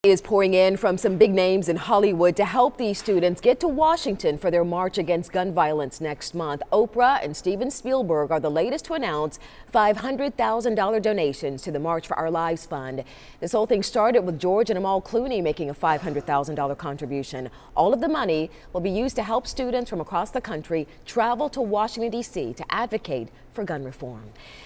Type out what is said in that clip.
is pouring in from some big names in Hollywood to help these students get to Washington for their march against gun violence next month. Oprah and Steven Spielberg are the latest to announce $500,000 donations to the March for Our Lives Fund. This whole thing started with George and Amal Clooney making a $500,000 contribution. All of the money will be used to help students from across the country travel to Washington, D.C. to advocate for gun reform.